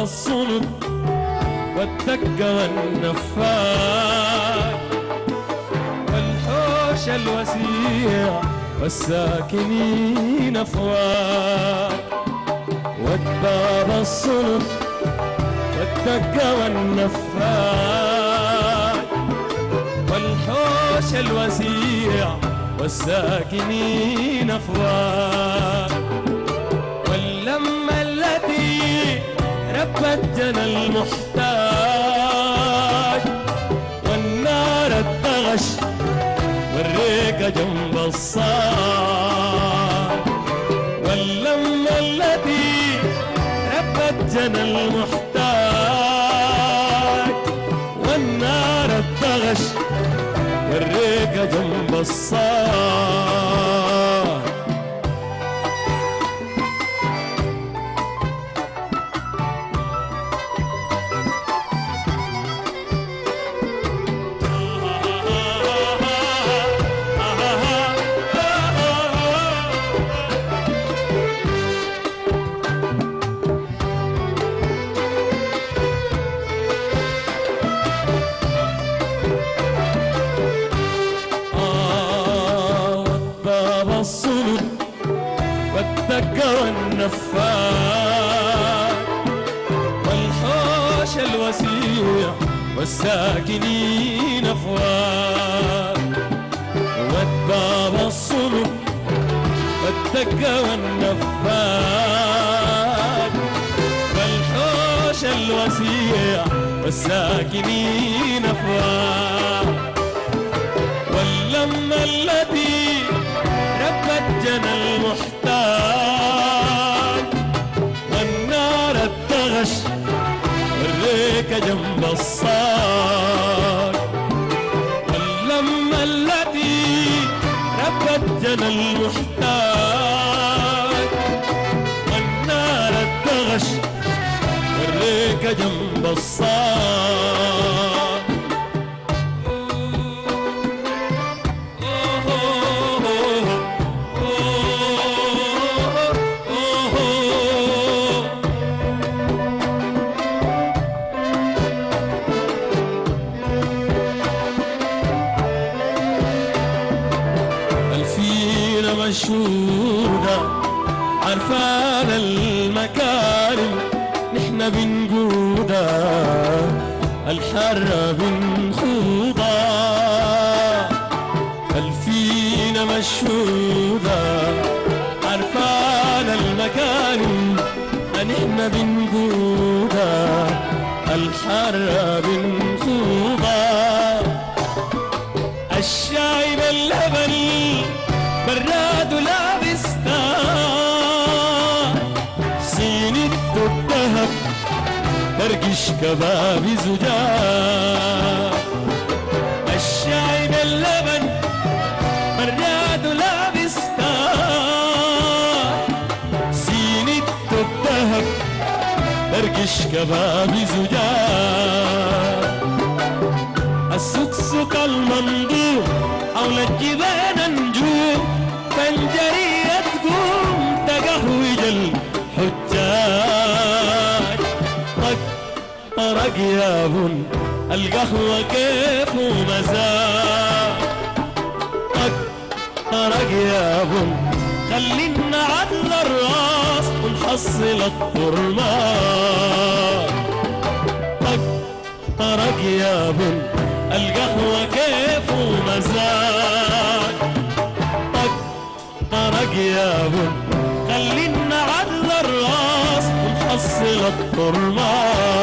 الصلب والدقة والنفاق والحوش الوسيع والساكنين أفواج والباب الصلب والدقة والنفاق والحوش الوسيع والساكنين أفواج واللمة التي ربت جنى المحتاج والنار الدغش والريقة جنب الصاج واللمة التي ربت جنى المحتاج والنار الدغش والريقة جنب الصاج الصلب والدقة والنفاق والحوش الوسيع والساكنين أفواج والباب الصلب والدقة والنفاق والحوش الوسيع والساكنين أفواج واللمة التي ربت جنى المحتاج والنار الدغش والريكة جنب الصاج واللمة التي ربت جنى المحتاج والنار الدغش والريكة جنب الصاج مشهودة عرفان المكارم نحن بنقودها الحرة بنخوضها الفينا مشهودة عرفان المكارم نحن بنقودها الحرة بنخوضها الشاي باللبن براد ولابس سينة الذهب ترقش كباب زجاج الشاي باللبن براد ولابس سينة الذهب ترقش كباب زجاج السكسك المنظور حول الجبال نجوم فالجرية تقوم تقهوج الحجاج طق طرق يا بن القهوة كيف ومزاج طق طرق يا بن خلينا عدل الراس ونحصل الطرمان طق طرق يا بن القهوة كيف ومزاج طرق يا بن خلينا عدل الراس ونحصل الطرمان